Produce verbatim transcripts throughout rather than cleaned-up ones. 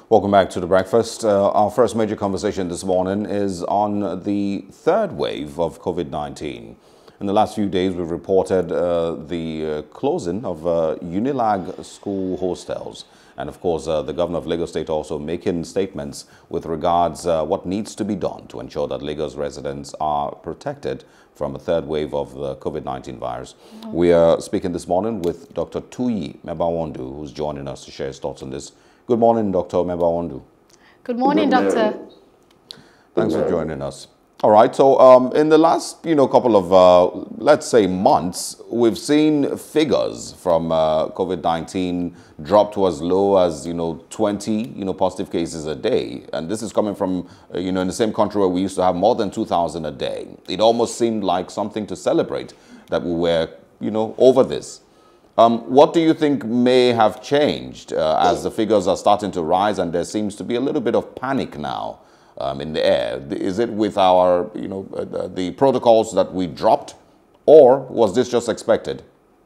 Welcome back to The Breakfast. Uh, our first major conversation this morning is on the third wave of COVID nineteen. In the last few days, we've reported uh, the uh, closing of uh, Unilag school hostels. And of course, uh, the governor of Lagos State also making statements with regards uh, what needs to be done to ensure that Lagos residents are protected from a third wave of the COVID nineteen virus. Mm-hmm. We are speaking this morning with Doctor Tuyi Mebawondu, who's joining us to share his thoughts on this. Good morning, Doctor Mebawondu. Good morning, Doctor. Thanks for joining us. All right, so um, in the last, you know, couple of, uh, let's say, months, we've seen figures from uh, COVID nineteen drop to as low as, you know, twenty, you know, positive cases a day. And this is coming from, uh, you know, in the same country where we used to have more than two thousand a day. It almost seemed like something to celebrate that we were, you know, over this. Um, what do you think may have changed uh, as the figures are starting to rise and there seems to be a little bit of panic now um, in the air? Is it with our, you know, uh, the protocols that we dropped, or was this just expected?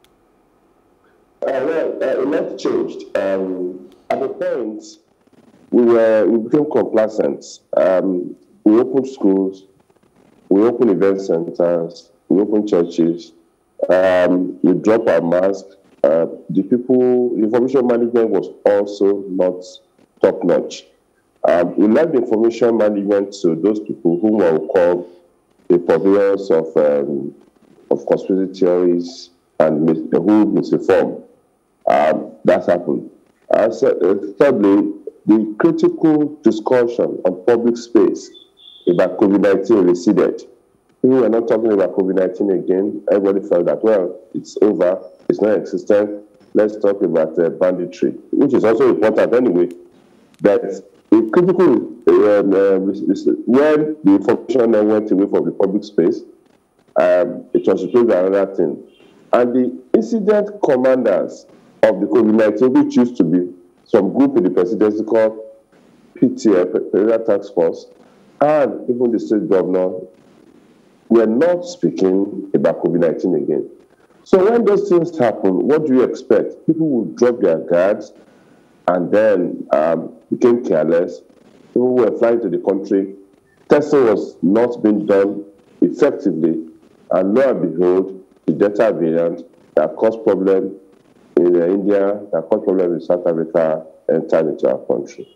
Uh, well, uh, a lot changed. Um, at the point, we were we became complacent. Um, we opened schools, we opened event centers, we opened churches. Um, we dropped our mask. Uh, the people, the information management was also not top notch. Um, we left the information management to those people whom I would call the purveyors of um, of conspiracy theories and mis who misinform. Um, that's happened. Uh, so, uh, thirdly, the critical discussion on public space about COVID nineteen receded. We were not talking about COVID nineteen again. Everybody felt that, well, it's over, it's not existent. Let's talk about uh, banditry, which is also important anyway. That the critical, um, uh, when the information then went away from the public space, um, it was replaced by another thing. And the incident commanders of the COVID nineteen, which used to be some group in the presidency called P T F, Presidential Task Force, and even the state governor, we're not speaking about COVID nineteen again. So when those things happen, what do you expect? People will drop their guards and then um, became careless. People were flying to the country. Testing was not being done effectively. And lo and behold, the Delta variant that caused problems in uh, India, that caused problems in South Africa, entered into our country.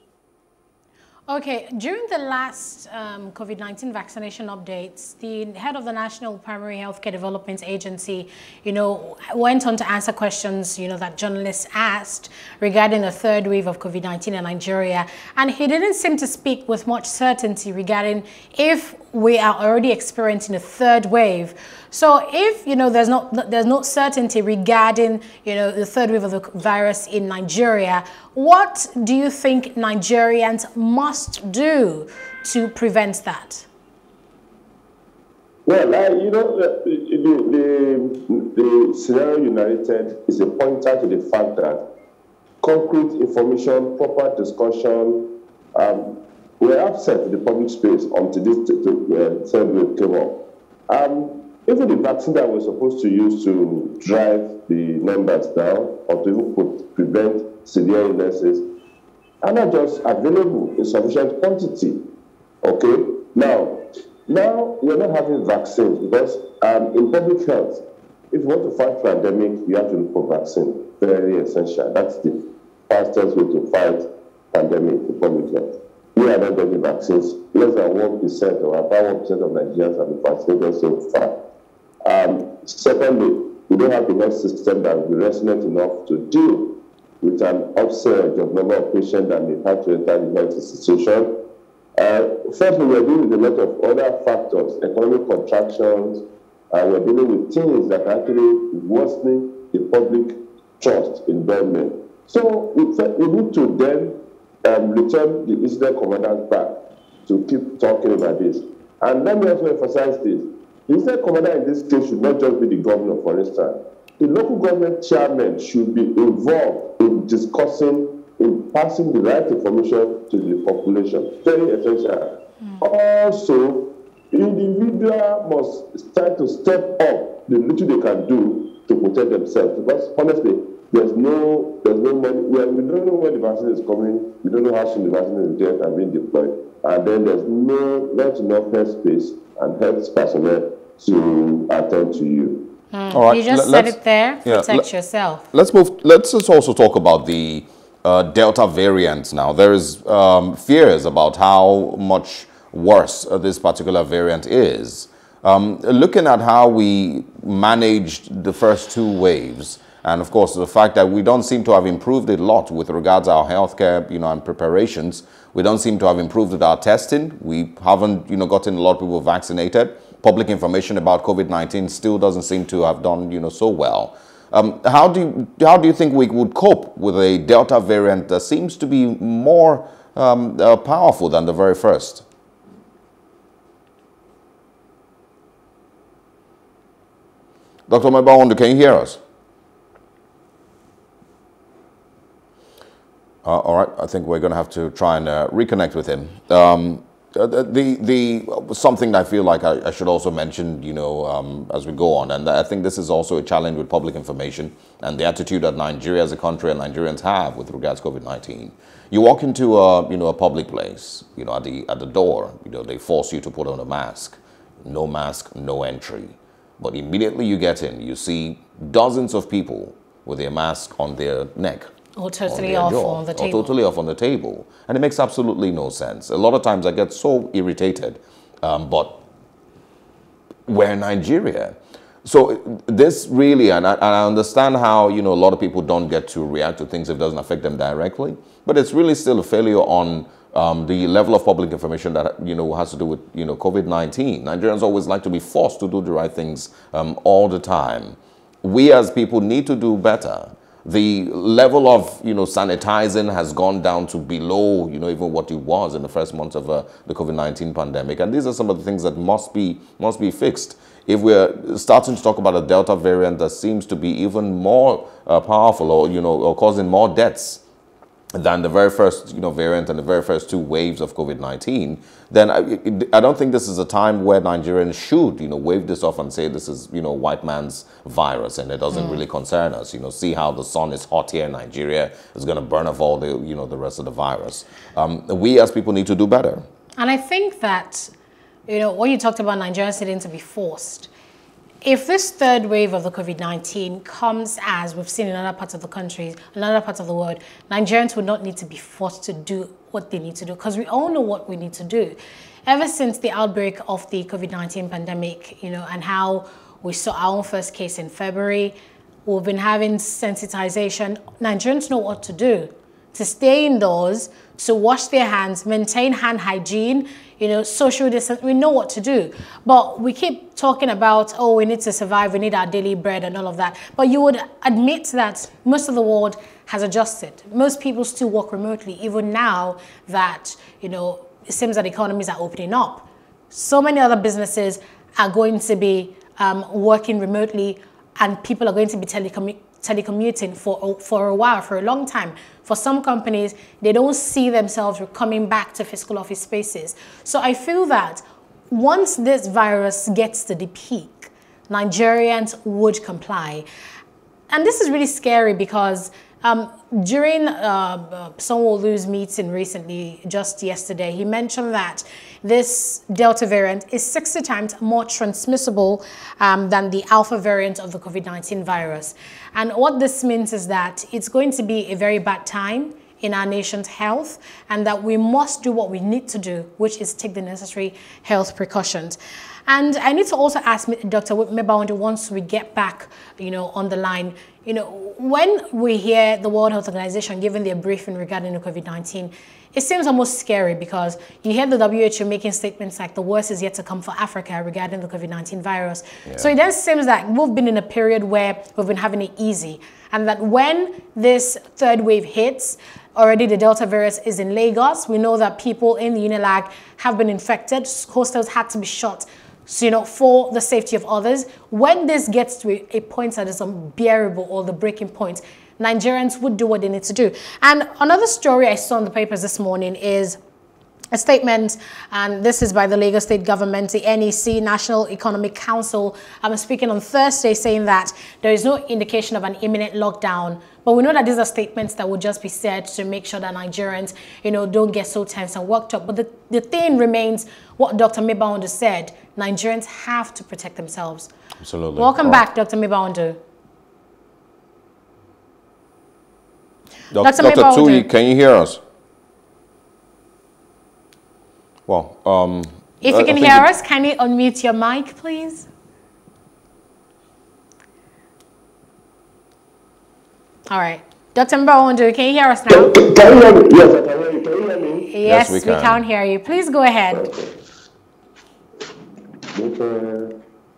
Okay, during the last um, COVID nineteen vaccination updates, the head of the National Primary Healthcare Development Agency, you know, went on to answer questions, you know, that journalists asked regarding the third wave of COVID nineteen in Nigeria. And he didn't seem to speak with much certainty regarding if we are already experiencing a third wave. So if, you know, there's not there's no certainty regarding, you know, the third wave of the virus in Nigeria, what do you think Nigerians must do to prevent that? Well, uh, you know, the, the, the scenario you narrated is a pointer to the fact that concrete information, proper discussion, um, were absent in the public space until this uh, third wave came up. Um, even the vaccine that we're supposed to use to drive the numbers down or to even put, prevent severe illnesses are not just available in sufficient quantity. Okay? Now, now we're not having vaccines because um, in public health, if you want to fight pandemic, you have to look for vaccine. Very essential. That's the fastest way to fight pandemic in public health. We are not getting vaccines. Less than one percent or about one percent of Nigerians have been vaccinated so far. Um, secondly, we don't have the health system that will be resilient enough to deal with an upsurge of number of patients that may have to enter the health institution. Uh, thirdly, we're dealing with a lot of other factors, economic contractions, uh, we're dealing with things that are actually worsening the public trust in government. So we, we need to then um, return the incident commanders back to keep talking about this. And let me also emphasize this. The incident commander in this case should not just be the governor, for instance. The local government chairman should be involved in discussing, in passing the right information to the population. Very essential. Mm. Also, the individual must start to step up the little they can do to protect themselves. Because honestly, there's no, there's no money. We, we don't know when the vaccine is coming. We don't know how soon the vaccine is there and being deployed. And then there's no, not enough health space and health personnel to attend to you. Mm. All right. You just said it there. Yeah, protect yourself. Let's move. Let's just also talk about the uh, Delta variant now. There is um, fears about how much worse uh, this particular variant is. Um, looking at how we managed the first two waves, and of course the fact that we don't seem to have improved a lot with regards to our healthcare, you know, and preparations. We don't seem to have improved with our testing. We haven't, you know, gotten a lot of people vaccinated. Public information about COVID nineteen still doesn't seem to have done, you know, so well. Um, how do you, how do you think we would cope with a Delta variant that seems to be more um, uh, powerful than the very first? Doctor Mebawondu, can you hear us? Uh, all right, I think we're going to have to try and uh, reconnect with him. Um, the the something that I feel like I, I should also mention, you know, um, as we go on, and I think this is also a challenge with public information and the attitude that Nigeria as a country and Nigerians have with regards to COVID nineteen. You walk into a you know a public place, you know, at the at the door, you know, they force you to put on a mask. No mask, no entry. But immediately you get in, you see dozens of people with their mask on their neck. Or totally on off jaw, on the table. Or totally off on the table. And it makes absolutely no sense. A lot of times I get so irritated. Um, but we're in Nigeria. So this really, and I, and I understand how, you know, a lot of people don't get to react to things if it doesn't affect them directly. But it's really still a failure on Um, the level of public information that, you know, has to do with, you know, COVID nineteen. Nigerians always like to be forced to do the right things um, all the time. We as people need to do better. The level of, you know, sanitizing has gone down to below, you know, even what it was in the first months of uh, the COVID nineteen pandemic. And these are some of the things that must be, must be fixed. If we're starting to talk about a Delta variant that seems to be even more uh, powerful or, you know, or causing more deaths than the very first, you know, variant and the very first two waves of COVID nineteen, then I, I don't think this is a time where Nigerians should, you know, wave this off and say this is, you know, white man's virus and it doesn't mm. really concern us. You know, see how the sun is hot here in Nigeria, is going to burn off all the, you know, the rest of the virus. Um, we as people need to do better. And I think that, you know, what you talked about Nigerians needing to be forced. If this third wave of the COVID nineteen comes as we've seen in other parts of the country, in other parts of the world, Nigerians would not need to be forced to do what they need to do because we all know what we need to do. Ever since the outbreak of the COVID nineteen pandemic, you know, and how we saw our own first case in February, we've been having sensitization. Nigerians know what to do. To stay indoors, to wash their hands, maintain hand hygiene, you know, social distance, we know what to do. But we keep talking about, oh, we need to survive, we need our daily bread and all of that. But you would admit that most of the world has adjusted. Most people still work remotely, even now that, you know, it seems that economies are opening up. So many other businesses are going to be um, working remotely and people are going to be telecommunicating telecommuting for, for a while, for a long time. For some companies, they don't see themselves coming back to physical office spaces. So I feel that once this virus gets to the peak, Nigerians would comply. And this is really scary because um, during uh, Sanwo-Olu's meeting recently, just yesterday, he mentioned that this Delta variant is sixty times more transmissible um, than the Alpha variant of the COVID nineteen virus. And what this means is that it's going to be a very bad time in our nation's health and that we must do what we need to do, which is take the necessary health precautions. And I need to also ask Doctor Mebawondu once we get back, you know, on the line, you know, when we hear the World Health Organization giving their briefing regarding the COVID nineteen, it seems almost scary because you hear the W H O making statements like the worst is yet to come for Africa regarding the COVID nineteen virus. Yeah. So it then seems like we've been in a period where we've been having it easy and that when this third wave hits, already the Delta virus is in Lagos. We know that people in the Unilag have been infected. Hostels had to be shut, so, you know, for the safety of others. When this gets to a, a point that is unbearable or the breaking point, Nigerians would do what they need to do. And another story I saw in the papers this morning is A statement, and this is by the Lagos State Government, the N E C, National Economic Council. I'm speaking on Thursday, saying that there is no indication of an imminent lockdown. But we know that these are statements that would just be said to make sure that Nigerians, you know, don't get so tense and worked up. But the, the thing remains what Doctor Mebawando said. Nigerians have to protect themselves. Absolutely. Welcome All back, right. Doctor Mebawando. Doctor Doctor Tui, can you hear us? Well, um, if you can hear us, can you unmute your mic, please? All right. Doctor Mebawando, can you hear us now? Can you hear me? Yes, I can hear you. Can you hear me? Yes, yes we, can. we can hear you. Please go ahead. Okay.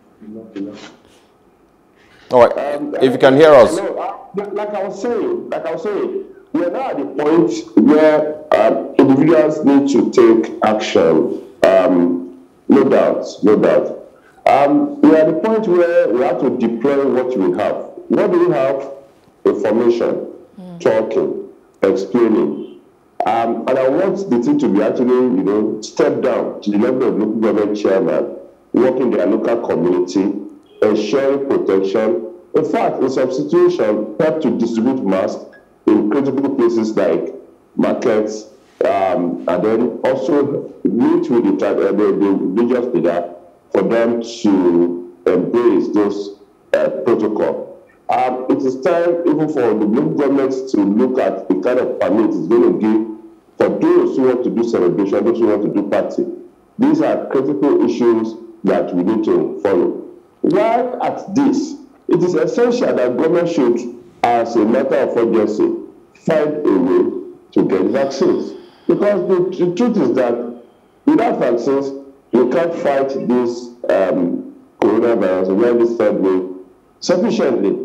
All right. Um, if you can hear us. No, uh, like I was saying, like I was saying, we are now at the point where um, individuals need to take action. Um, no doubt, no doubt. Um, we are at the point where we have to deploy what we have. What do we have? Information, mm. talking, explaining. Um, and I want the team to be actually, you know, step down to the level of local government chairman, working their local community, ensuring protection. In fact, in some situations, help to distribute masks in critical places like markets, um, and then also meet with the, uh, the, the religious leader for them to embrace those uh, protocols. Um, it is time even for the local governments to look at the kind of permit it's going to give for those who want to do celebration, those who want to do party. These are critical issues that we need to follow. While at this, it is essential that government should, as a matter of urgency, find a way to get vaccines. Because the, the truth is that without vaccines, we can't fight this um, coronavirus, or this third wave, sufficiently.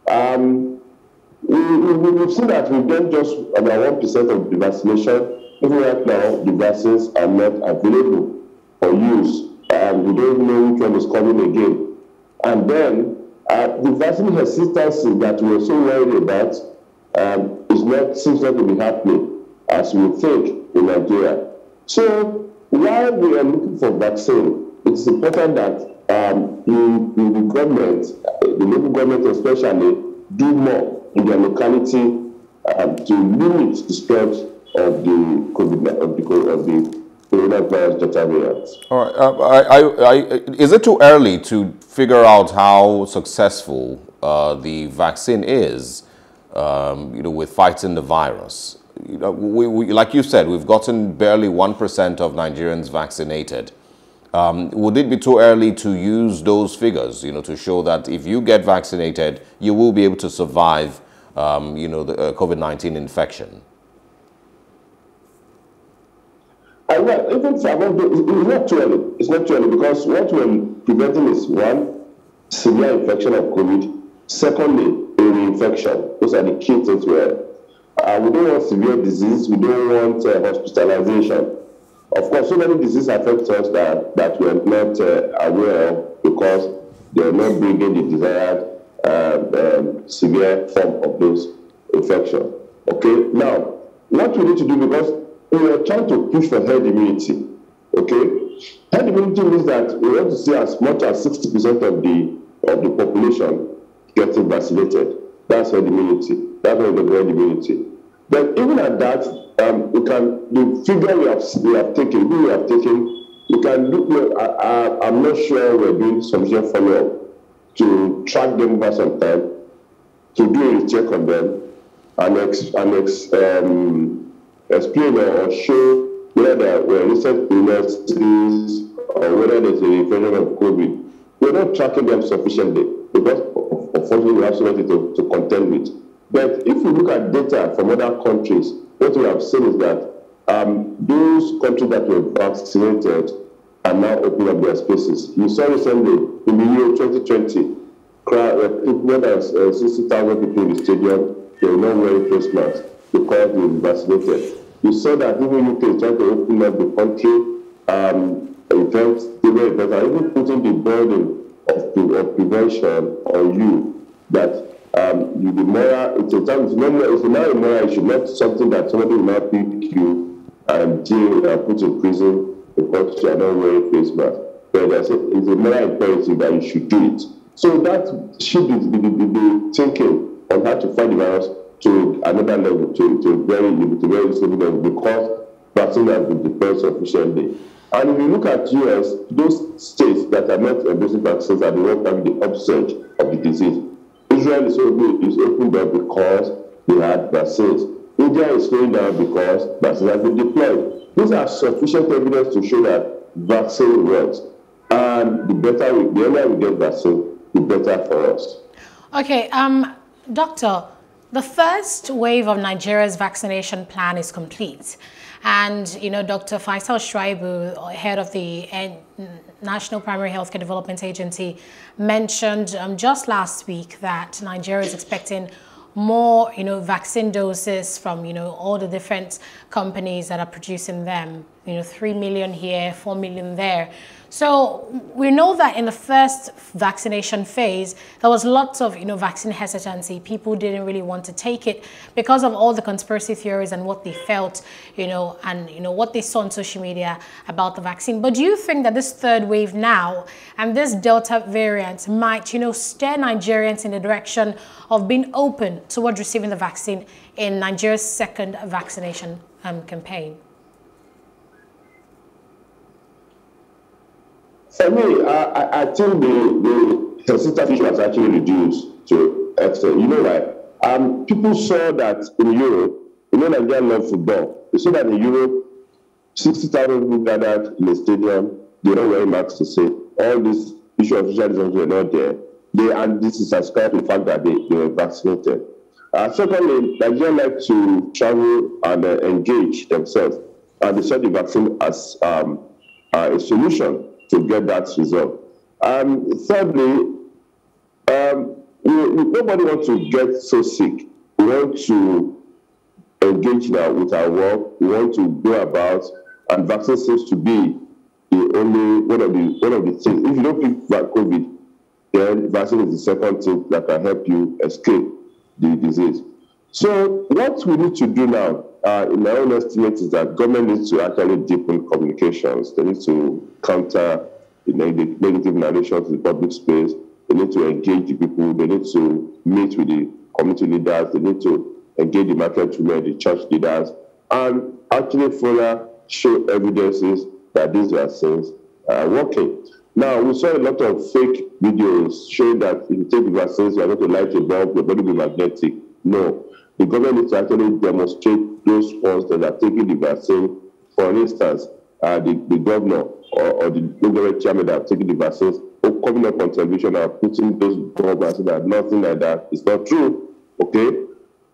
Um, we, we, we've seen that we've done just about one percent of the vaccination. Even right now, the vaccines are not available for use. And we don't know which one is coming again. And then, uh, the vaccine hesitancy that we are so worried about um, is not, seems not to be happening as we think in Nigeria. So, while we are looking for vaccine, it's important that um, the, the, the government, the local government especially, do more in their locality um, to limit the spread of the COVID, of the, of the coronavirus Delta variant. All right. Uh, I, I, I, is it too early to figure out how successful uh, the vaccine is, um, you know, with fighting the virus? You know, we, we, like you said, we've gotten barely one percent of Nigerians vaccinated. Um, would it be too early to use those figures, you know, to show that if you get vaccinated, you will be able to survive, um, you know, the uh, COVID nineteen infection? I know, even if I won't do, it's not too early. It's not too early because what we're preventing is one, severe infection of COVID. Secondly, a reinfection. Those are the key things where uh, we don't want severe disease. We don't want uh, hospitalization. Of course, so many diseases affect us that, that we're not uh, aware of because they're not bringing the desired uh, um, severe form of those infection. Okay, now, what we need to do, because we are trying to push for herd immunity, okay? Herd immunity means that we want to see as much as sixty percent of the, of the population getting vaccinated. That's herd immunity. That's what the herd immunity. But even at that, um, we can, the figure we have, we have taken, who we have taken, we can look, I, I, I'm not sure we're doing sufficient follow-up to track them over some time, to do a check on them, and, ex, and ex, um, explain or show whether there were recent illnesses or whether there's an infection of COVID. We're not tracking them sufficiently because, unfortunately, we have so much to, to contend with. But if we look at data from other countries, what we have seen is that um, those countries that were vaccinated are now opening up their spaces. You saw recently in the year twenty twenty, more than uh, sixty thousand people in the stadium, they were not wearing face masks because they were vaccinated. You saw that even U K is trying to open up the country, um, events, they were events, and even putting the burden of, of prevention on you, that um, you be moral, it's, a, it's, not, it's not a moral issue, not something that somebody will not pick you and jailed and put in prison because you are not wearing face mask. But I said it's a moral imperative that you should do it. So that should be the, the, the thinking on how to fight the virus to another level, to, to a very to very stable level, because vaccine has been deployed sufficiently. And if you look at U S, those states that are not embracing vaccines are the ones having the upsurge of the disease. Israel is open, is opened up because they had vaccines. India is slowing down because vaccines have been deployed. These are sufficient evidence to show that vaccine works. And the better we, the earlier we get vaccine, the better for us. Okay, um, Doctor, the first wave of Nigeria's vaccination plan is complete. And, you know, Doctor Faisal Shuaibu, head of the National Primary Healthcare Development Agency, mentioned um, just last week that Nigeria is expecting more, you know, vaccine doses from, you know, all the different companies that are producing them, you know, three million here, four million there. So we know that in the first vaccination phase, there was lots of, you know, vaccine hesitancy. People didn't really want to take it because of all the conspiracy theories and what they felt, you know, and, you know, what they saw on social media about the vaccine. But do you think that this third wave now and this Delta variant might, you know, steer Nigerians in the direction of being open towards receiving the vaccine in Nigeria's second vaccination um, campaign? For me, I, I think the, the hesitancy has actually reduced to extent. You know why? Um, people saw that in Europe, you know, Nigeria love football. They saw that in Europe, sixty thousand people gathered in the stadium. They don't wear masks to say all this issue of social distancing were not there. They, and this is ascribed to the fact that they, they were vaccinated. Uh, secondly, Nigerians like to travel and uh, engage themselves. And they saw the vaccine as um, uh, a solution to get that result. Um, thirdly, um, we, we, nobody wants to get so sick. We want to engage now with our work. We want to go about, and vaccine seems to be the only one of the one of the things. If you don't pick COVID, then vaccine is the second thing that can help you escape the disease. So what we need to do now, uh, in my own estimate, is that government needs to actually deepen communications. They need to counter the negative narrations in the public space. They need to engage the people. They need to meet with the community leaders. They need to engage the market women, the church leaders, and actually further show evidences that these vaccines are working. Now, we saw a lot of fake videos showing that if you take the vaccines, you are going to light a bulb, your body will be magnetic. No. The government needs to actually demonstrate those ones that are taking the vaccine. For instance, uh, the, the governor or, or the government chairman that are taking the vaccines, or coming up on television and putting those governments that nothing like that is not true. Okay?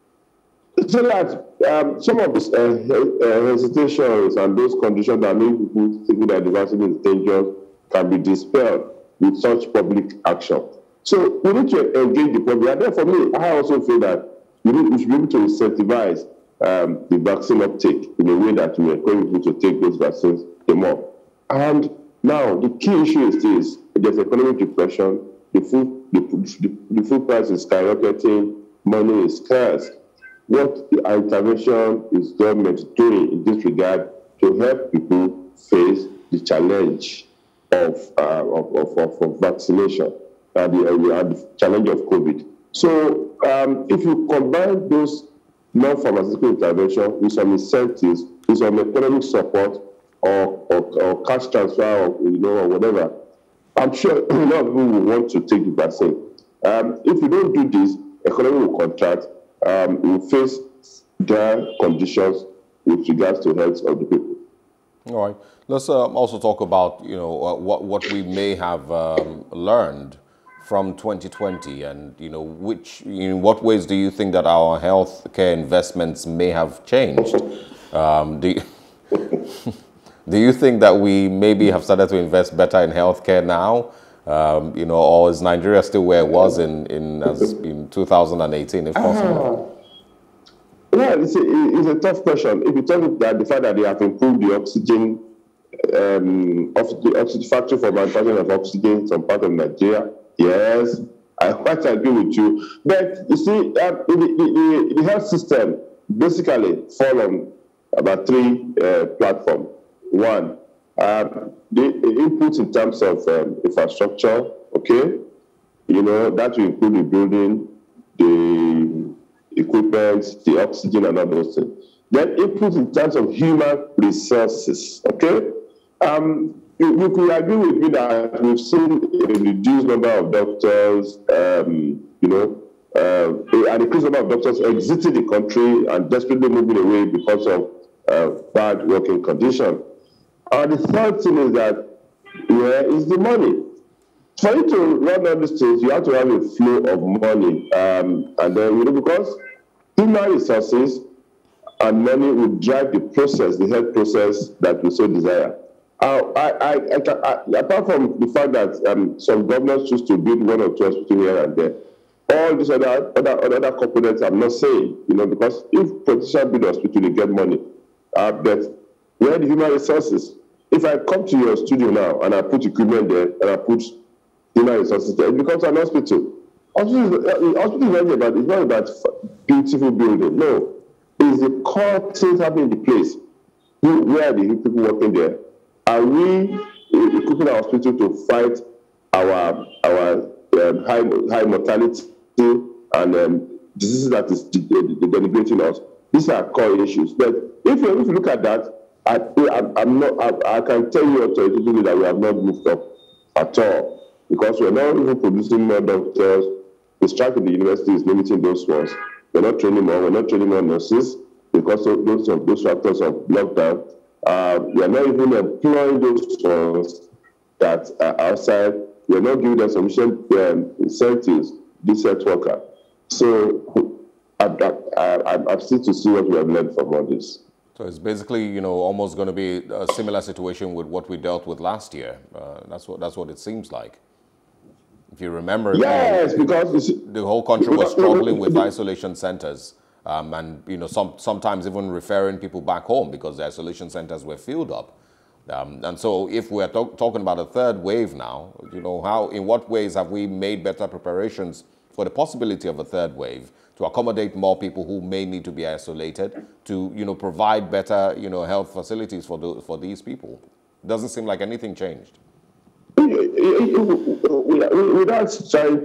So that um, some of these uh, uh, hesitations and those conditions that make people think that the vaccine is dangerous can be dispelled with such public action. So we need to engage the public. And then for me, I also feel that we, need, we should be able to incentivize um, the vaccine uptake in a way that we encourage people to take those vaccines the more. And now the key issue is this: there's economic depression, the food, the, the, the food price is skyrocketing, money is scarce. What the intervention is government doing in this regard to help people face the challenge of uh, of, of, of, of vaccination and the, uh, the challenge of COVID? So um, if you combine those non-pharmaceutical intervention with some incentives, with some economic support or, or, or cash transfer or, you know, or whatever, I'm sure a lot of people will want to take the vaccine. Um, if you don't do this, economy will contract. Um, we will face dire conditions with regards to health of the people. All right. Let's um, also talk about, you know, uh, what what we may have um, learned from twenty twenty, and you know, which in what ways do you think that our healthcare investments may have changed? Um, do you, do you think that we maybe have started to invest better in healthcare now? Um, you know, or is Nigeria still where it was in in, as in two thousand eighteen, if possible? Uh, yeah, it's a, it's a tough question. If you tell me that the fact that they have improved the oxygen, um, of the oxygen factory for manufacturing of oxygen in some part of Nigeria, yes, I quite agree with you. But you see, uh, the, the, the, the health system basically fall on about three uh, platforms. One, um, the inputs in terms of um, infrastructure, okay? You know, that will include the building, the equipment, the oxygen, and all those things. Then inputs in terms of human resources, okay? Um, you, you could agree with me that we've seen a reduced number of doctors, um, you know, uh, an increased number of doctors exiting the country and desperately moving away because of uh, bad working conditions. And the third thing is that where is the money? For you to run all these things, you have to have a flow of money. Um, and then, you know, because human resources and money will drive the process, the health process that we so desire. Uh, I, I, I, I, apart from the fact that um, some governments choose to build one or two hospitals here and there, all these other other, other components I'm not saying, you know, because if politicians build a hospital, they get money. Uh, but where are the human resources? If I come to your studio now and I put equipment there and I put human resources there, it becomes an hospital. Hospital is, uh, hospital is not about, it's not about beautiful building. No, it's the core things happening in the place. Who, where are the people working there? Are we equipping our hospital to fight our our um, high high mortality and um, diseases that is denigrating us? These are core issues. But if you, if you look at that, I, I, I'm not. I, I can tell you authoritatively that we have not moved up at all, because we're not even producing more doctors. The strike in the university is limiting those ones. We're not training more. We're not training more nurses because of those of those factors of lockdown. Uh, we are not even employing those ones that are outside. We're not giving them sufficient um, incentives, decent worker. So I, I, I, I'm still to see what we have learned from all this. So it's basically, you know, almost going to be a similar situation with what we dealt with last year. Uh, that's what that's what it seems like. If you remember, yes, you know, because the whole country was struggling with isolation centers, um, and you know, some sometimes even referring people back home because the isolation centers were filled up. Um, and so, if we're talk talking about a third wave now, you know, how in what ways have we made better preparations for the possibility of a third wave, to accommodate more people who may need to be isolated, to, you know, provide better, you know, health facilities for the, for these people? Doesn't seem like anything changed. Without trying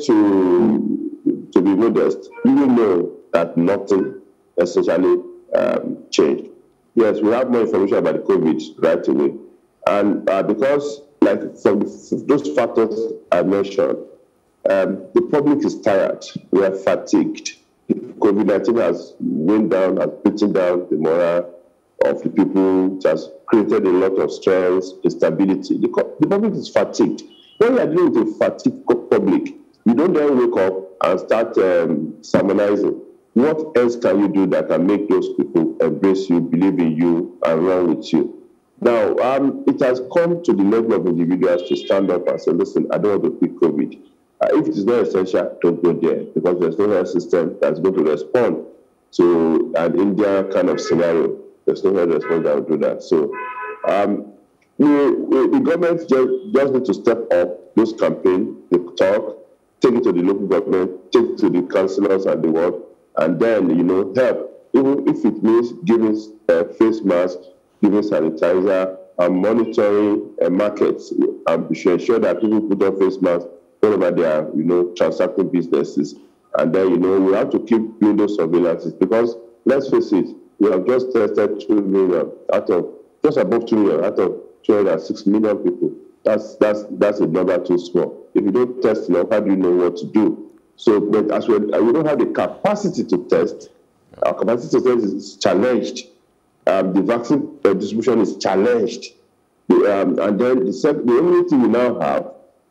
to to be modest, you will know that nothing essentially um, changed. Yes, we have more information about the COVID right away, and uh, because, like, from those factors I mentioned, um, the public is tired. We are fatigued. COVID nineteen has weighed down, has beaten down the morale of the people. It has created a lot of stress, instability. The, the public is fatigued. When you are dealing with a fatigued public, you don't then wake up and start um, sermonizing. What else can you do that can make those people embrace you, believe in you, and run with you? Now, um, it has come to the level of individuals to stand up and say, listen, I don't want to quit COVID. Uh, if it is not essential, don't go there, because there's no health system that's going to respond to an India kind of scenario. There's no health response that will do that. So um, we, we, the government just, just need to step up those campaigns, the talk, take it to the local government, take it to the councillors and the world, and then, you know, help. Even if it means giving uh, face masks, giving sanitizer, and monitoring uh, markets, and we should ensure that people put on face masks whenever they are, you know, transacting businesses. And then, you know, we have to keep doing those surveillances, because let's face it, we have just tested two million out of, just above two million out of two hundred six million people. That's that's that's a number too small. If you don't test enough, how do you know what to do? So, but as we, we don't have the capacity to test, our capacity to test is challenged. Um, the vaccine uh, distribution is challenged. The, um, and then the, sec the only thing we now have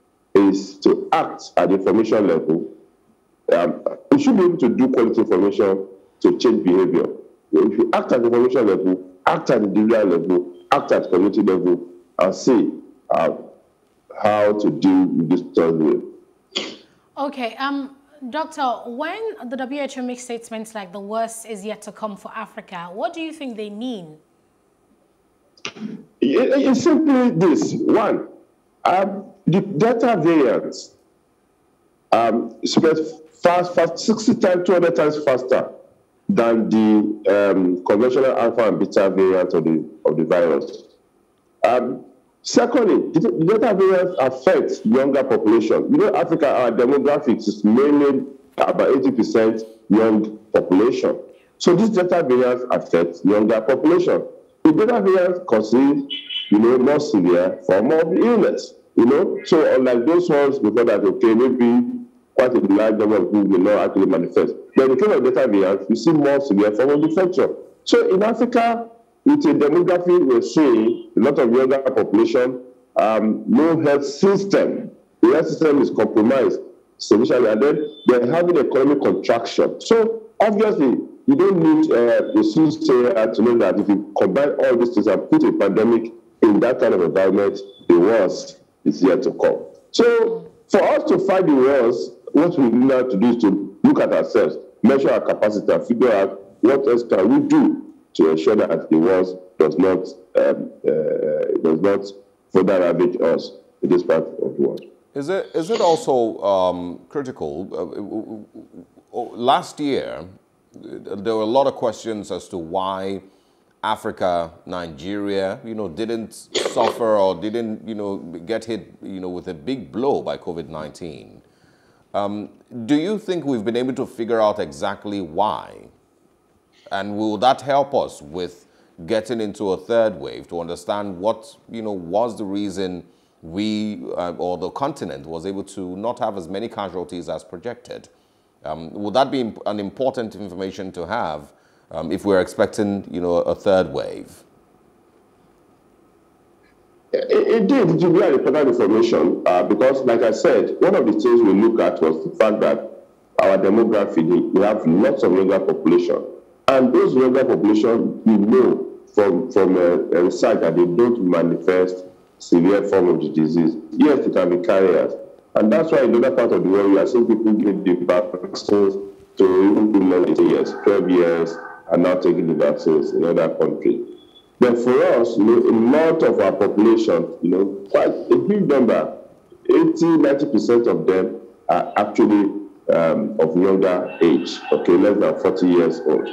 is to act at the information level. Um, we should be able to do quality information to change behavior. If you act at the information level, act at the individual level, act at community level, and see uh, how to deal with this third wave. Okay, um, Doctor, when the W H O makes statements like the worst is yet to come for Africa, what do you think they mean? It, it's simply this. One, um, the Delta variants um, spread fast, fast, sixty times, two hundred times faster than the um, conventional alpha and beta variant of the, of the virus. Um, secondly, the Delta variant affects younger population. You know, Africa, our demographics is mainly about eighty percent young population. So this Delta variant affects younger population. The Delta variant causes, you know, more severe form of illness. You know, so unlike those ones before that, okay, maybe quite a large number of people will not actually manifest. But in the case of Delta variant, you see more severe form of infection. So in Africa, with a demography, we're seeing a lot of younger population, um, no health system. The health system is compromised severely, and then they're having economic contraction. So obviously, you don't need uh, a soothsayer to know that if you combine all these things and put a pandemic in that kind of environment, the worst is yet to come. So for us to fight the worst, what we need now to do is to look at ourselves, measure our capacity, and figure out what else can we do to ensure that the worst does not um, uh, does not further ravage us in this part of the world. Is it is it also um, critical? Uh, last year, there were a lot of questions as to why Africa, Nigeria, you know, didn't suffer or didn't, you know, get hit, you know, with a big blow by COVID nineteen. Um, do you think we've been able to figure out exactly why? And will that help us with getting into a third wave to understand what, you know, was the reason we uh, or the continent was able to not have as many casualties as projected? Um, would that be an important information to have um, if we're expecting, you know, a third wave? It, it did. It will be an important information uh, because, like I said, one of the things we look at was the fact that our demography, we have lots of younger population. And those younger population, we know from, from a, a research that they don't manifest severe form of the disease. Yes, they can be carriers. And that's why in other part of the world, we are seeing people give the vaccines to even people eighteen years, twelve years, and now taking the vaccines in other countries. But for us, you know, a lot of our population, you know, quite a big number, eighty, ninety percent of them are actually um, of younger age, okay, less than forty years old.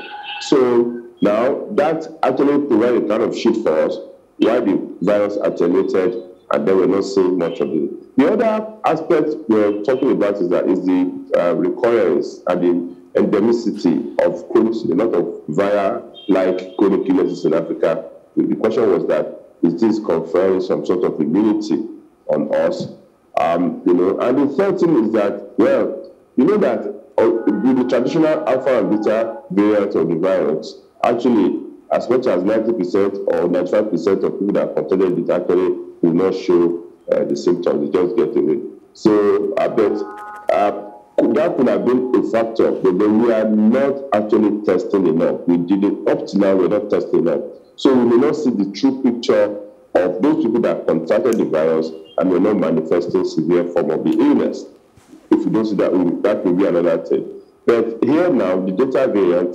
So now that actually provides a kind of shield for us why the virus attenuated and then we're not seeing much of it. The other aspect we're talking about is that is the uh, recurrence and the endemicity of chronic, a lot of viral-like chronic illnesses in Africa. The question was that is this conferring some sort of immunity on us? Um, you know, and the third thing is that, well, you know that uh, with the traditional alpha and beta variant of the virus, actually, as much as ninety percent or ninety-five percent of people that contacted it actually will not show uh, the symptoms, they just get away. So I bet uh, that could have been a factor, but then we are not actually testing enough. We did it up to now, we're not testing enough. So we may not see the true picture of those people that contracted the virus and were not manifesting severe form of the illness. If you don't see that, that will be another thing. But here now, the Delta variant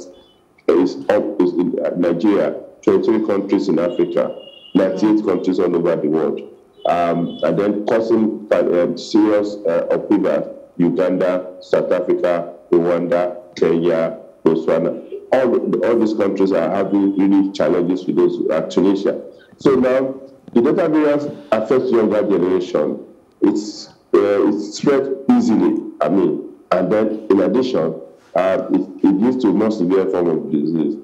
is up is in Nigeria, twenty-three countries in Africa, ninety-eight countries all over the world, um, and then causing uh, serious uh, upheaval, Uganda, South Africa, Rwanda, Kenya, Botswana. All, all these countries are having really challenges with those, uh, Tunisia. So now, the Delta variant affects younger generation. It's, uh, it's spread easily, I mean, and then in addition, Uh, it, it leads to a more severe form of disease.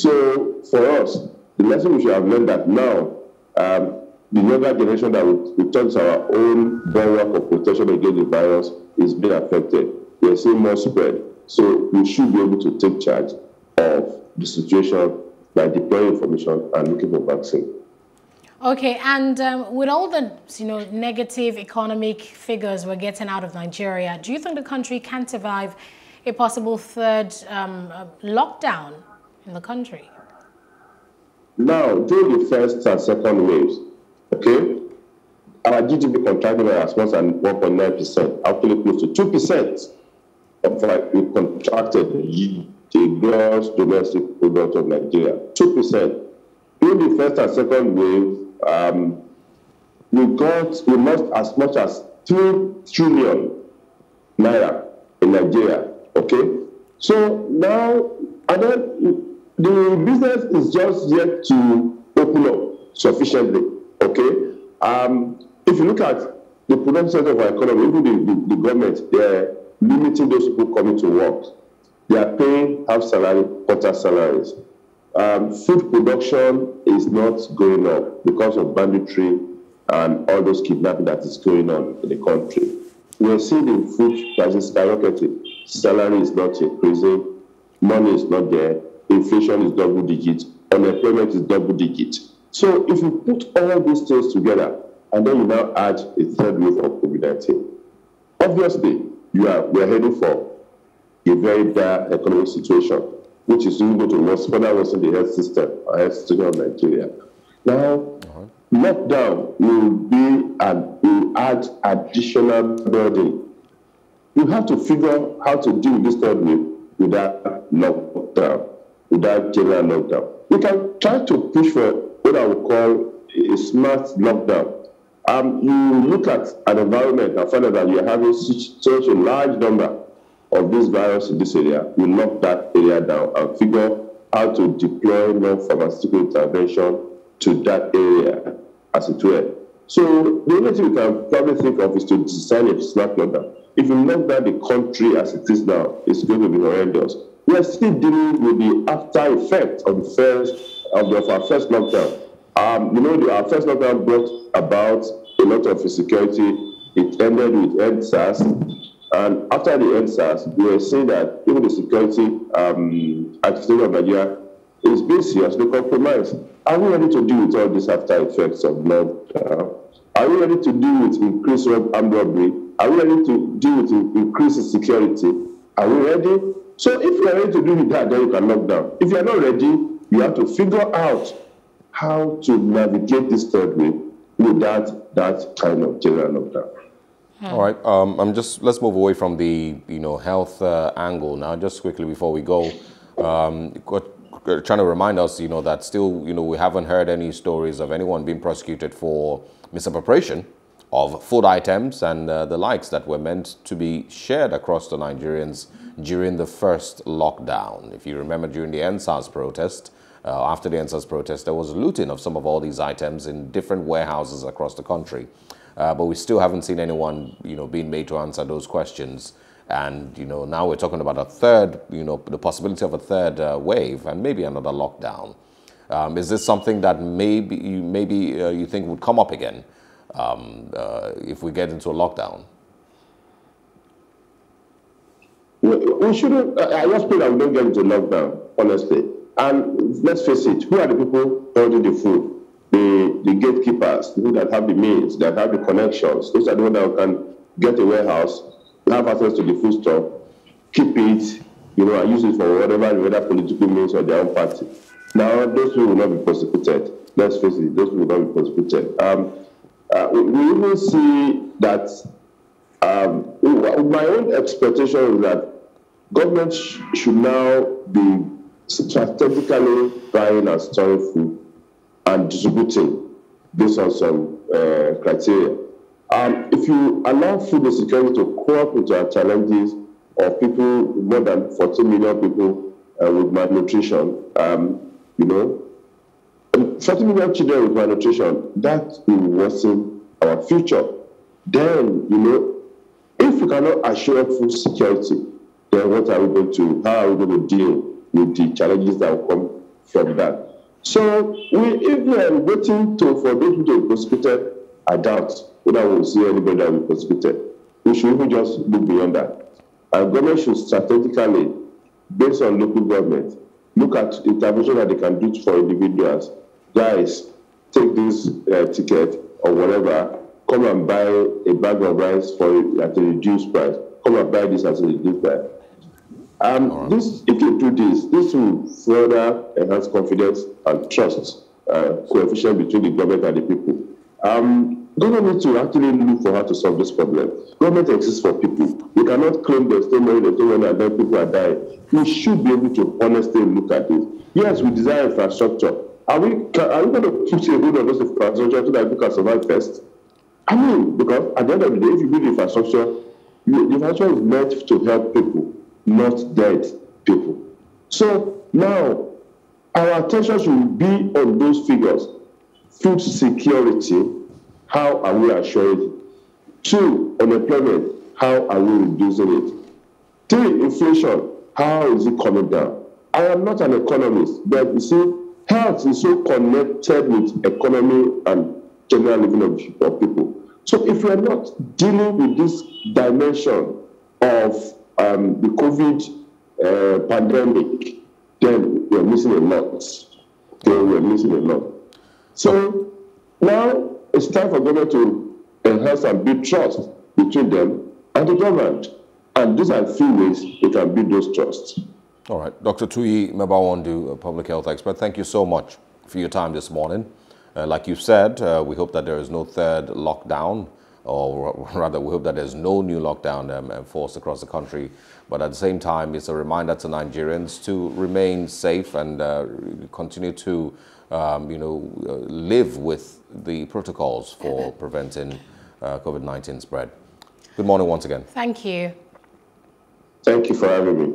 So for us, the lesson we should have learned that now, um, the younger generation that we, we turn our own bulwark of protection against the virus is being affected. We are seeing more spread. So we should be able to take charge of the situation by deploying information and looking for vaccine. Okay, and um, with all the you know negative economic figures we're getting out of Nigeria, do you think the country can survive a possible third um, uh, lockdown in the country? Now, during the first and second waves, okay, our G D P contracted by as much as one point nine percent, actually close to two percent of like we contracted the gross domestic product of Nigeria, two percent. During the first and second wave, um, we got, we lost as much as three trillion naira in Nigeria. Okay, so now And then the business is just yet to open up sufficiently, okay? Um, if you look at the production center of our economy, even the, the, the government, they're limiting those people coming to work. They are paying half salary, quarter salaries. Um, food production is not going up because of banditry and all those kidnapping that is going on in the country. We are seeing the food prices skyrocketing. Salary is not increasing, money is not there, inflation is double digit, unemployment is double digit. So if you put all these things together and then you now add a third wave of COVID nineteen, obviously you are we are heading for a very dire economic situation, which is even going to worsen, further worsen the health system, our health system of Nigeria. Now, uh-huh. lockdown will be and will add additional burden. You have to figure how to deal with this third wave without lockdown, without general lockdown. We can try to push for what I would call a smart lockdown. Um, you look at an environment and find out that you're having such, such a large number of this virus in this area, you lock that area down and figure how to deploy non-pharmaceutical intervention to that area, as it were. So the only thing we can probably think of is to design a smart lockdown. If you lock down the country as it is now, it's going to be horrendous. We are still dealing with the after effect of the first of, the, of our first lockdown. Um, you know, the, our first lockdown brought about a lot of insecurity. It ended with End SARS, and after the End SARS, we were seeing that even the security um, architecture of Nigeria is being seriously compromised. Are we ready to deal with all these after effects of lockdown? Are we ready to deal with increased armed robbery? Are we ready to deal with increased insecurity? Are we ready? So if you are ready to deal with that, then you can lock down. If you are not ready, you have to figure out how to navigate this third wave without that kind of general lockdown. All right. Um, I'm just let's move away from the you know health uh, angle now. Just quickly before we go, um, trying to remind us, you know, that still, you know, we haven't heard any stories of anyone being prosecuted for misappropriation of food items and uh, the likes that were meant to be shared across the Nigerians during the first lockdown. If you remember, during the End SARS protest, uh, after the End SARS protest, there was looting of some of all these items in different warehouses across the country. Uh, but we still haven't seen anyone, you know, being made to answer those questions. And, you know, now we're talking about a third, you know, the possibility of a third uh, wave and maybe another lockdown. Um, is this something that maybe you, maybe uh, you think would come up again um, uh, if we get into a lockdown? We, we shouldn't, I just pray that we don't get into lockdown, honestly. And let's face it, who are the people holding the food? The, the gatekeepers, the people that have the means, that have the connections. Those are the ones that can get a warehouse, have access to the food store, keep it, you know, and use it for whatever the other political means or their own party. Now, those people will not be prosecuted. Let's face it, those people will not be prosecuted. Um, uh, we, we even see that um, my own expectation is that government sh should now be strategically buying and storing food and distributing based on some uh, criteria. Um, if you allow food insecurity to cope with our challenges of people, more than fourteen million people uh, with malnutrition, um, you know, forty million children with malnutrition, that will worsen our future. Then, you know, if we cannot assure food security, then what are we going to, how are we going to deal with the challenges that will come from that? So, we, if we are waiting to, for those people to be prosecuted, I doubt whether we will see anybody that will be prosecuted. We should even just look beyond that. Our government should strategically, based on local government, look at intervention that they can do for individuals. Guys, take this uh, ticket or whatever, come and buy a bag of rice for at a reduced price. Come and buy this at a reduced price. Um, right. This, if you do this, this will further enhance confidence and trust uh, coefficient between the government and the people. Um, government needs to actually look for how to solve this problem. Government exists for people. We cannot claim there's no money, there's no money, and then people are dying. We should be able to honestly look at this. Yes, we desire infrastructure. Are we, can, are we going to push a hold on this infrastructure so that people can survive first? I mean, because at the end of the day, if you build infrastructure, you, the infrastructure is meant to help people, not dead people. So Now, our attention should be on those figures. Food security, how are we assuring it? Two, unemployment, how are we reducing it? Three, inflation, how is it coming down? I am not an economist, but you see, health is so connected with economy and general living of, of people. So if we are not dealing with this dimension of um, the COVID uh, pandemic, then we're missing a lot. Then we're missing a lot. So now it's time for government to enhance and build trust between them and the government. And these are a few ways we can build those trusts. All right. Doctor Tuyi Mebawondu, a public health expert, thank you so much for your time this morning. Uh, like you said, uh, we hope that there is no third lockdown, or rather we hope that there's no new lockdown um, enforced across the country. But at the same time, it's a reminder to Nigerians to remain safe and uh, continue to um, you know, uh, live with the protocols for preventing uh, COVID nineteen spread. Good morning once again. Thank you. Thank you for having me.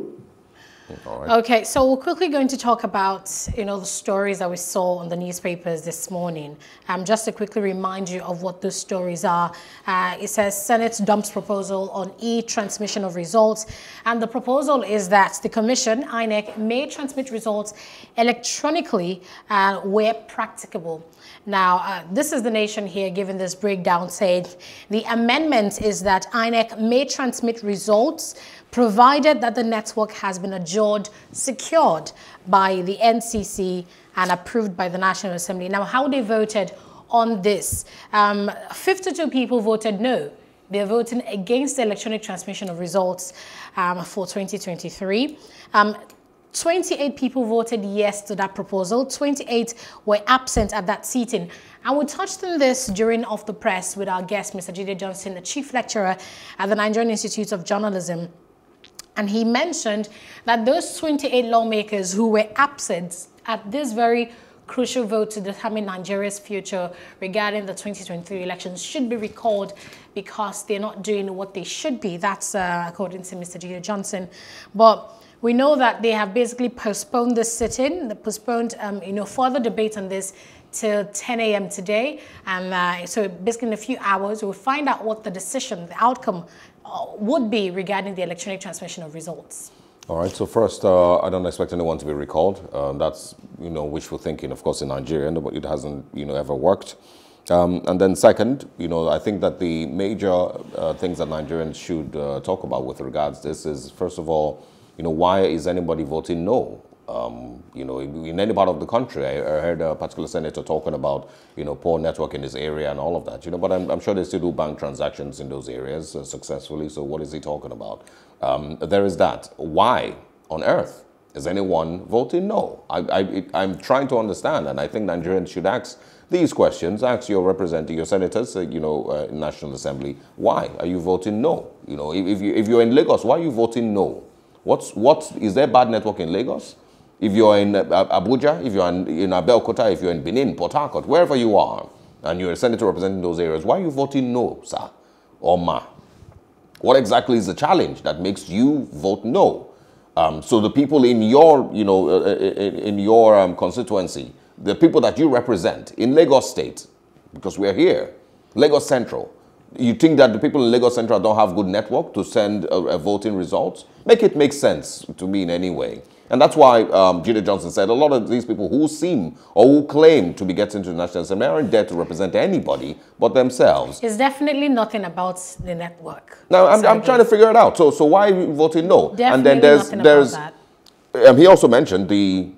All right. Okay, so we're quickly going to talk about, you know, the stories that we saw on the newspapers this morning. Um, just to quickly remind you of what those stories are. Uh, it says Senate dumps proposal on e-transmission of results. And the proposal is that the Commission, I N E C, may transmit results electronically uh, where practicable. Now, uh, this is the Nation here giving this breakdown, saying the amendment is that I N E C may transmit results provided that the network has been adjured, secured by the N C C and approved by the National Assembly. Now, how they voted on this? Um, fifty-two people voted no. They're voting against the electronic transmission of results um, for twenty twenty-three. Um, twenty-eight people voted yes to that proposal. twenty-eight were absent at that seating. And we touched on this during Off the Press with our guest, Mister Jide Johnson, the Chief Lecturer at the Nigerian Institute of Journalism. And he mentioned that those twenty-eight lawmakers who were absent at this very crucial vote to determine Nigeria's future regarding the twenty twenty-three elections should be recalled because they're not doing what they should be. That's uh, according to Mister Jide Johnson. But we know that they have basically postponed this sit-in, they postponed um, you know, further debate on this till ten A M today. And uh, so basically in a few hours, we'll find out what the decision, the outcome uh, would be regarding the electronic transmission of results. All right. So first, uh, I don't expect anyone to be recalled. Uh, that's, you know, wishful thinking, of course, in Nigeria, but it hasn't, you know, ever worked. Um, and then second, you know, I think that the major uh, things that Nigerians should uh, talk about with regards to this is, first of all, you know, why is anybody voting no? Um, you know, in any part of the country, I, I heard a particular senator talking about, you know, poor network in this area and all of that, you know, but I'm, I'm sure they still do bank transactions in those areas uh, successfully. So what is he talking about? Um, there is that. Why on earth is anyone voting no? I, I, it, I'm trying to understand, and I think Nigerians should ask these questions. Ask your representative, your senators, uh, you know, uh, in National Assembly, why are you voting no? You know, if, if, you, if you're in Lagos, why are you voting no? What's, what, is there bad network in Lagos? If you're in Abuja, if you're in, in Abeokuta, if you're in Benin, Port Harcourt, wherever you are, and you're a senator representing those areas, why are you voting no, sir or ma? What exactly is the challenge that makes you vote no? Um, so the people in your, you know, uh, in, in your um, constituency, the people that you represent in Lagos State, because we're here, Lagos Central, you think that the people in Lagos Central don't have good network to send a, a voting results? Make it make sense to me in any way. And that's why um, Jide Johnson said a lot of these people who seem or who claim to be getting to the National Assembly aren't there to represent anybody but themselves. It's definitely nothing about the network. Now, I'm, I'm trying to figure it out. So, so why are you voting no? Definitely and then there's, nothing there's, about that. Um, he also mentioned the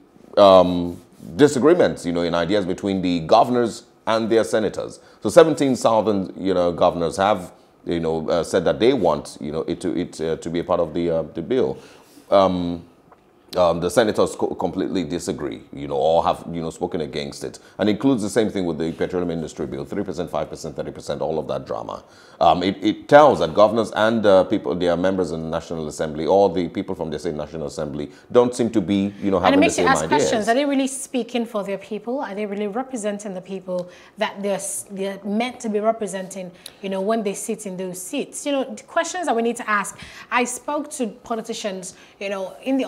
um, disagreements, you know, in ideas between the governors and their senators. So seventeen thousand, you know, governors have, you know, uh, said that they want, you know, it to, it, uh, to be a part of the, uh, the bill. Um, Um, the senators co completely disagree, you know, or have, you know, spoken against it. And includes the same thing with the petroleum industry bill, three percent, five percent, thirty percent, all of that drama. Um, it, it tells that governors and uh, people, their members in the National Assembly, or the people from the state National Assembly, don't seem to be, you know, having the same ideas. And it makes you ask questions. Are they really speaking for their people? Are they really representing the people that they're, they're meant to be representing, you know, when they sit in those seats? You know, the questions that we need to ask. I spoke to politicians, you know, in the All Progressive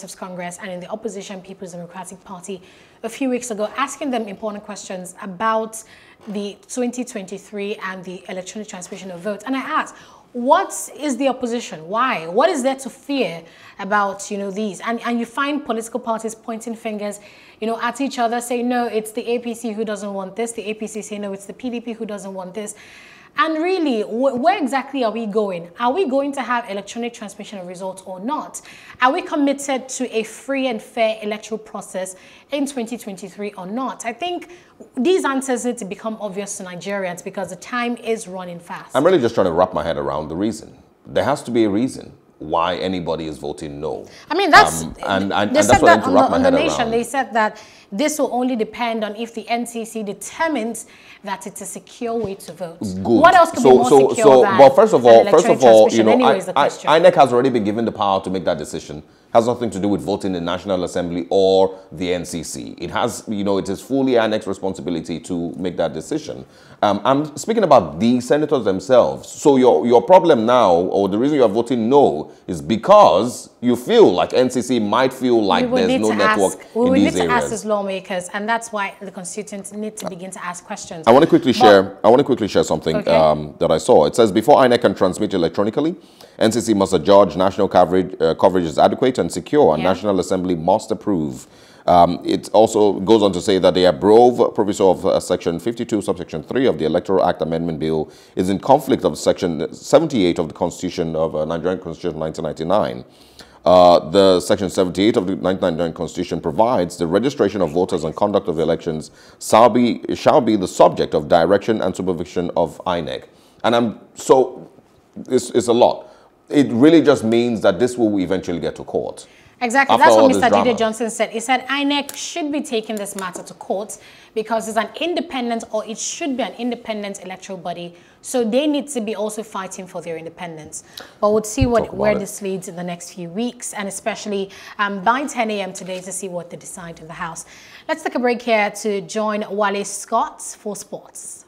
Progressives Congress and in the opposition People's Democratic Party a few weeks ago, asking them important questions about the twenty twenty-three and the electronic transmission of votes. And I asked, what is the opposition? Why? What is there to fear about, you know, these? And, and you find political parties pointing fingers, you know, at each other, saying, no, it's the A P C who doesn't want this. The A P C saying, no, it's the P D P who doesn't want this. And really, wh where exactly are we going? Are we going to have electronic transmission of results or not? Are we committed to a free and fair electoral process in twenty twenty-three or not? I think these answers need to become obvious to Nigerians because the time is running fast. I'm really just trying to wrap my head around the reason. There has to be a reason why anybody is voting no. I mean, that's, um, and, and, they and said that's what I that need to on wrap the, my on head the nation, around. they said that this will only depend on if the N C C determines that it's a secure way to vote. Good. What else could so, be more so, secure so, than Well, first of all, first of all, you know, Anyways, I, the I, question. I N E C has already been given the power to make that decision. Has nothing to do with voting in the National Assembly or the N C C. It has, you know, it is fully I N E C's responsibility to make that decision. Um, I'm speaking about the senators themselves. So your your problem now, or the reason you are voting no, is because you feel like N C C might feel like there's no network ask, we in would these need to areas. ask as lawmakers, and that's why the constituents need to begin to ask questions. I want to quickly But, share. I want to quickly share something Okay. um, that I saw. It says before I N E C can transmit electronically, N C C must adjudge national coverage uh, coverage is adequate and secure, and Yeah. National Assembly must approve. Um, it also goes on to say that the above proviso of uh, Section fifty-two, subsection three of the Electoral Act Amendment Bill is in conflict of Section seventy-eight of the Constitution of uh, Nigerian Constitution nineteen ninety-nine. Uh, the Section seventy-eight of the nineteen ninety-nine Constitution provides the registration of voters and conduct of elections shall be, shall be the subject of direction and supervision of I N E C. And I'm so, it's, it's a lot. It really just means that this will eventually get to court. Exactly. After That's all what this Mister drama. Jide Johnson said. He said I N E C should be taking this matter to court because it's an independent, or it should be an independent electoral body. So they need to be also fighting for their independence. But we'll see what where it. this leads in the next few weeks, and especially um, by ten A M today to see what they decide in the House. Let's take a break here to join Wale Scott for sports.